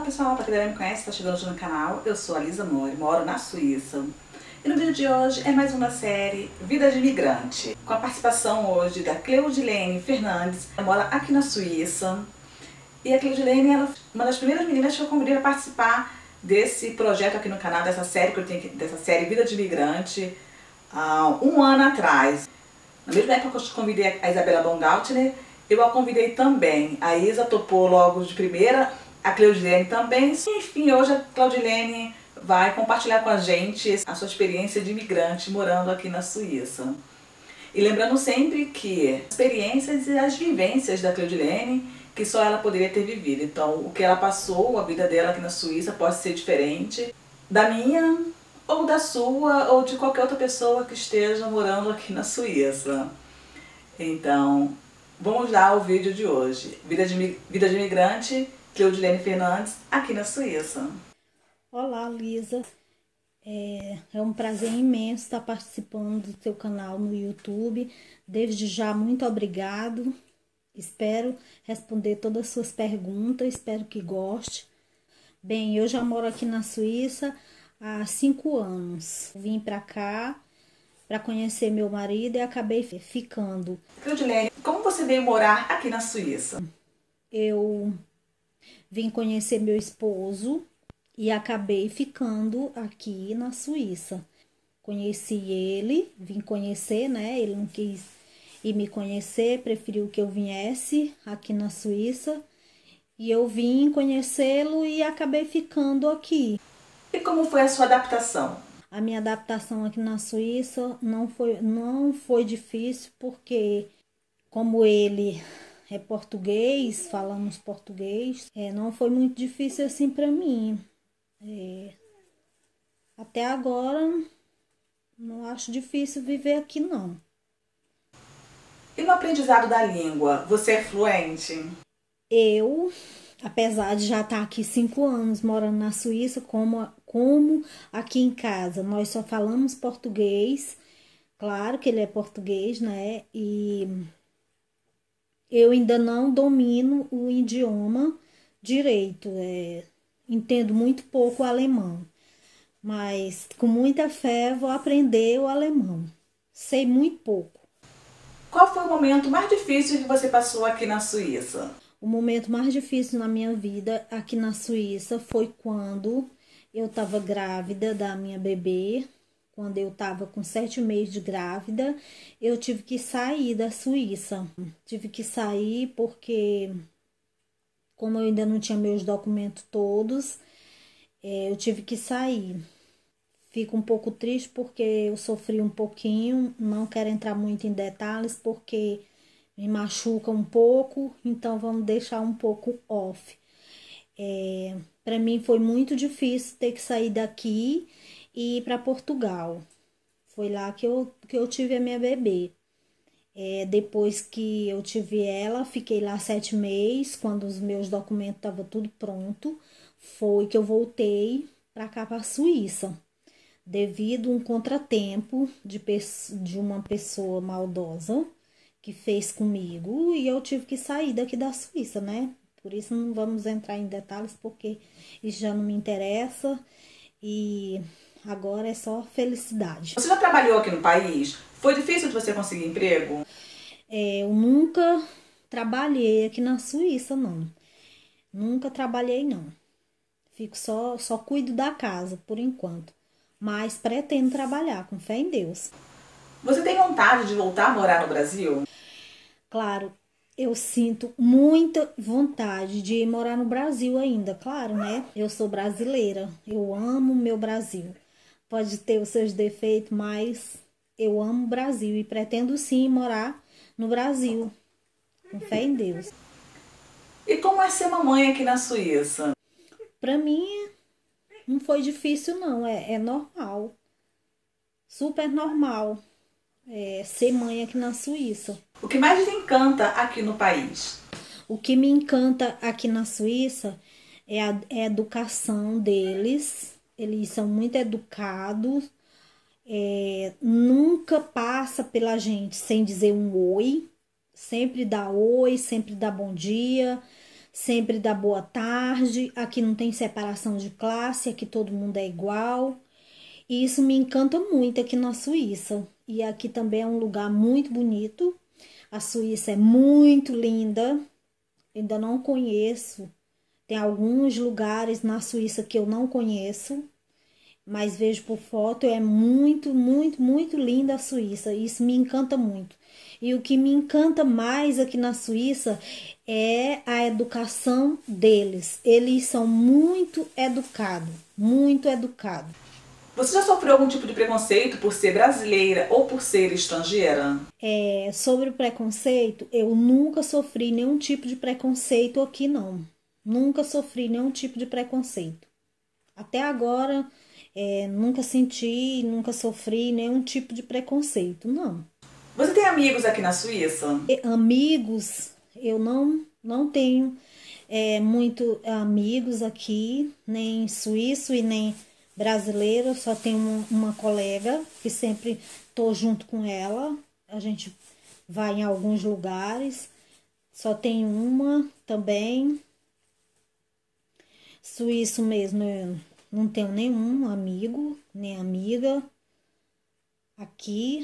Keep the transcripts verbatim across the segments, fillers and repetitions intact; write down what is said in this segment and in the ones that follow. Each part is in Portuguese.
Olá pessoal, para quem não me conhece, está chegando hoje no canal, eu sou a Lisa Mori, moro na Suíça. E no vídeo de hoje é mais uma série Vida de Imigrante, com a participação hoje da Cleudilene Fernandes, que mora aqui na Suíça. E a Cleudilene é uma das primeiras meninas que eu convidei a participar desse projeto aqui no canal, dessa série que eu tenho, dessa série Vida de Imigrante, há um ano atrás. Na mesma época que eu convidei a Isabela Baumgartner, eu a convidei também. A Isa topou logo de primeira, a Cleudilene também. Enfim, hoje a Cleudilene vai compartilhar com a gente a sua experiência de imigrante morando aqui na Suíça. E lembrando sempre que as experiências e as vivências da Cleudilene, que só ela poderia ter vivido. Então, o que ela passou, a vida dela aqui na Suíça pode ser diferente da minha, ou da sua, ou de qualquer outra pessoa que esteja morando aqui na Suíça. Então, vamos lá ao vídeo de hoje. Vida de, vida de imigrante, Cleudilene Fernandes, aqui na Suíça. Olá, Lisa. É, é um prazer imenso estar participando do seu canal no YouTube. Desde já, muito obrigado. Espero responder todas as suas perguntas, espero que goste. Bem, eu já moro aqui na Suíça há cinco anos. Vim para cá para conhecer meu marido e acabei ficando. Cleudilene, como você veio morar aqui na Suíça? Eu vim conhecer meu esposo e acabei ficando aqui na Suíça. Conheci ele, vim conhecer, né? Ele não quis ir me conhecer, preferiu que eu viesse aqui na Suíça. E eu vim conhecê-lo e acabei ficando aqui. E como foi a sua adaptação? A minha adaptação aqui na Suíça não foi, não foi difícil, porque como ele é português, falamos português, é, não foi muito difícil assim para mim. É, até agora, não acho difícil viver aqui, não. E no aprendizado da língua, você é fluente? Eu, apesar de já estar aqui cinco anos morando na Suíça, como, como aqui em casa nós só falamos português, claro que ele é português, né? E eu ainda não domino o idioma direito, é, entendo muito pouco o alemão, mas com muita fé vou aprender o alemão. Sei muito pouco. Qual foi o momento mais difícil que você passou aqui na Suíça? O momento mais difícil na minha vida aqui na Suíça foi quando eu estava grávida da minha bebê. Quando eu estava com sete meses de grávida, eu tive que sair da Suíça. Tive que sair porque, como eu ainda não tinha meus documentos todos, eu tive que sair. Fico um pouco triste porque eu sofri um pouquinho, não quero entrar muito em detalhes porque me machuca um pouco, então vamos deixar um pouco off. É, para mim foi muito difícil ter que sair daqui e ir para Portugal. Foi lá que eu, que eu tive a minha bebê. É, depois que eu tive ela, fiquei lá sete meses, quando os meus documentos estavam tudo pronto, foi que eu voltei para cá, para a Suíça. Devido a um contratempo de, de uma pessoa maldosa que fez comigo, e eu tive que sair daqui da Suíça, né? Por isso não vamos entrar em detalhes, porque isso já não me interessa, e agora é só felicidade. Você já trabalhou aqui no país? Foi difícil de você conseguir emprego? É, eu nunca trabalhei aqui na Suíça, não. Nunca trabalhei, não. Fico só, só cuido da casa, por enquanto. Mas pretendo trabalhar, com fé em Deus. Você tem vontade de voltar a morar no Brasil? Claro, eu sinto muita vontade de morar no Brasil ainda, claro, né? Eu sou brasileira, eu amo meu Brasil. Pode ter os seus defeitos, mas eu amo o Brasil e pretendo sim morar no Brasil, com fé em Deus. E como é ser mamãe aqui na Suíça? Pra mim, não foi difícil não, é, é normal, super normal. É, ser mãe aqui na Suíça. O que mais te encanta aqui no país? O que me encanta aqui na Suíça é a, é a educação deles. Eles são muito educados. É, nunca passa pela gente sem dizer um oi. Sempre dá oi, sempre dá bom dia. sempre dá boa tarde, aqui não tem separação de classe, aqui todo mundo é igual. E isso me encanta muito aqui na Suíça. E aqui também é um lugar muito bonito. A Suíça é muito linda. Ainda não conheço. Tem alguns lugares na Suíça que eu não conheço, mas vejo por foto. É muito, muito, muito linda a Suíça. Isso me encanta muito. E o que me encanta mais aqui na Suíça é a educação deles. Eles são muito educados, muito educados. Você já sofreu algum tipo de preconceito por ser brasileira ou por ser estrangeira? É, sobre o preconceito, eu nunca sofri nenhum tipo de preconceito aqui, não. Nunca sofri nenhum tipo de preconceito. Até agora, é, nunca senti, nunca sofri nenhum tipo de preconceito, não. Você tem amigos aqui na Suíça? E, amigos, eu não, não tenho é, muito amigos aqui, nem suíço e nem brasileiro. Eu só tenho uma, uma colega que sempre tô junto com ela. A gente vai em alguns lugares. Só tenho uma também. Suíço mesmo, eu não tenho nenhum amigo, nem amiga aqui.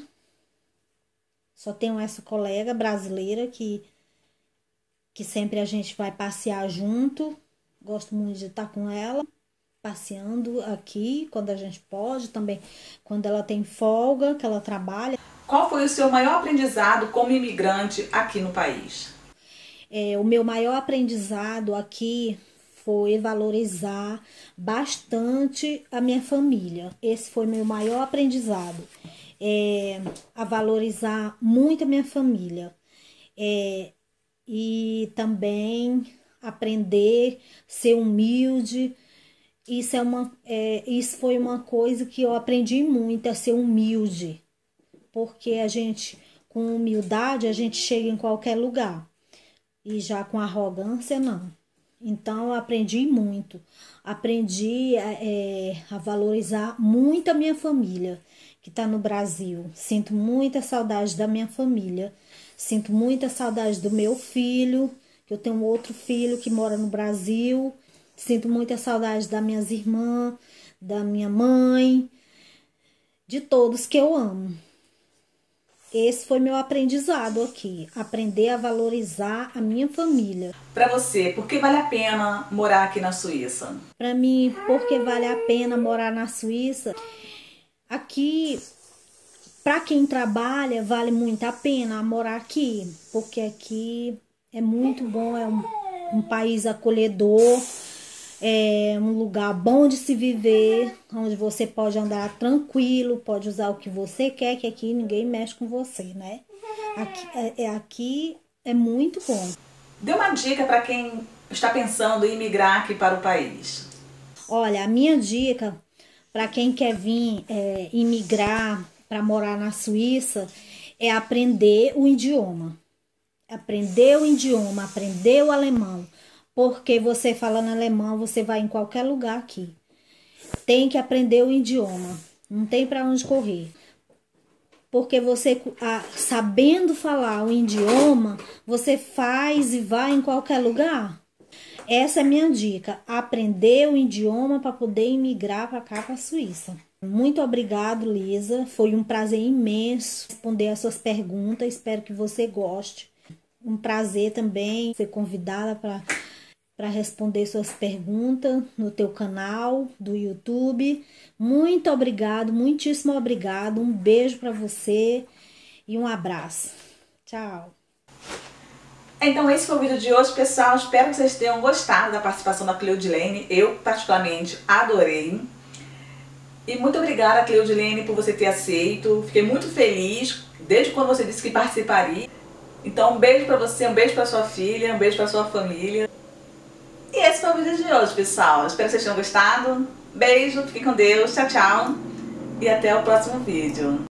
Só tenho essa colega brasileira que, que sempre a gente vai passear junto. Gosto muito de estar com ela, passeando aqui quando a gente pode, também quando ela tem folga, que ela trabalha. Qual foi o seu maior aprendizado como imigrante aqui no país? É, o meu maior aprendizado aqui foi valorizar bastante a minha família. Esse foi meu maior aprendizado. É, a valorizar muito a minha família. É, e também aprender a ser humilde. Isso, é uma, é, isso foi uma coisa que eu aprendi muito, a ser humilde. Porque a gente, com humildade, a gente chega em qualquer lugar. E já com arrogância, não. Então, eu aprendi muito. Aprendi é, a valorizar muito a minha família, que está no Brasil. Sinto muita saudade da minha família. Sinto muita saudade do meu filho, que eu tenho outro filho que mora no Brasil. Sinto muita saudade das minhas irmãs, da minha mãe, de todos que eu amo. Esse foi meu aprendizado aqui, aprender a valorizar a minha família. Para você, por que vale a pena morar aqui na Suíça? Para mim, porque vale a pena morar na Suíça? Aqui, para quem trabalha, vale muito a pena morar aqui, porque aqui é muito bom, é um, um país acolhedor. É um lugar bom de se viver, onde você pode andar tranquilo, pode usar o que você quer, que aqui ninguém mexe com você, né? Aqui é, é, aqui é muito bom. Dê uma dica para quem está pensando em imigrar aqui para o país. Olha, a minha dica para quem quer vir é, imigrar para morar na Suíça é aprender o idioma. Aprender o idioma, aprender o alemão. Porque você falando alemão, você vai em qualquer lugar aqui. Tem que aprender o idioma. Não tem para onde correr. Porque você, sabendo falar o idioma, você faz e vai em qualquer lugar. Essa é a minha dica. Aprender o idioma para poder imigrar para cá, para a Suíça. Muito obrigado, Lisa. Foi um prazer imenso responder as suas perguntas. Espero que você goste. Um prazer também ser convidada para... para responder suas perguntas no teu canal do YouTube. Muito obrigado, muitíssimo obrigado. Um beijo para você e um abraço. Tchau. Então esse foi o vídeo de hoje, pessoal. Espero que vocês tenham gostado da participação da Cleudilene. Eu, particularmente, adorei. E muito obrigada, Cleudilene, por você ter aceito. Fiquei muito feliz desde quando você disse que participaria. Então um beijo para você, um beijo para sua filha, um beijo para sua família. E esse foi o vídeo de hoje, pessoal. Espero que vocês tenham gostado. Beijo, fiquem com Deus, tchau, tchau. E até o próximo vídeo.